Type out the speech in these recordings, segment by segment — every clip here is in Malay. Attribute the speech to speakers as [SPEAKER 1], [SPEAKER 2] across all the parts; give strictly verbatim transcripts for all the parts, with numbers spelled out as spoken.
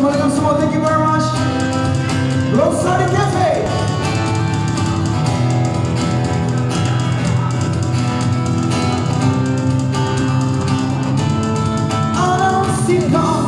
[SPEAKER 1] welcome semua. Thank you very much. Rosari Cafe. Alam sitcom.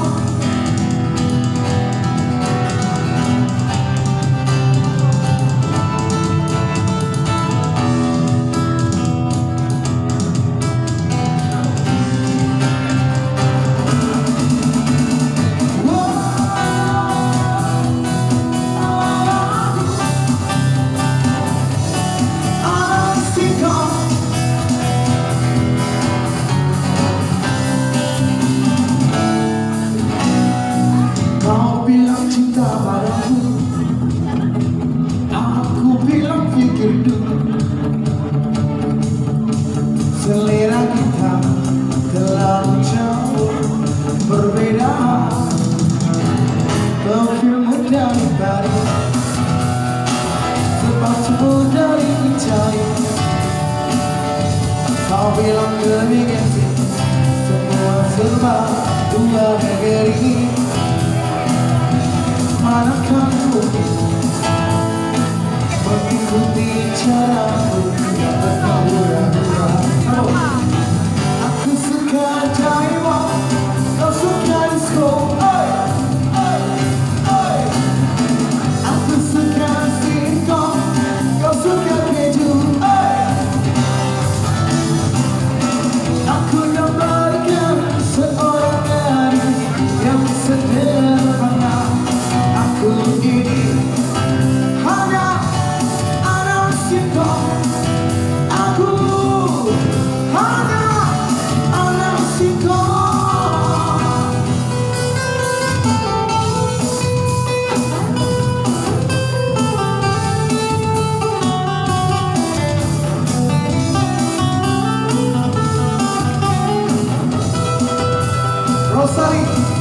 [SPEAKER 1] Kau bilang cinta padaku, aku bilang fikir dulu. Selera kita terlalu jauh berbeda. Perfilmu dari Paris, sepatu dari Italia. Kau bilang lebih kasih, semua serba dua negeri. Manakah aku mengikuti caramu yang berhura-hura? Aku suka Taiwan, kau suka disco. Aku suka sitcom, kau suka keju. Aku gambarkan seorang gadis yang sederhana. Aku ini hanya anak sitcom. Aku hanya anak sitcom. Rosari.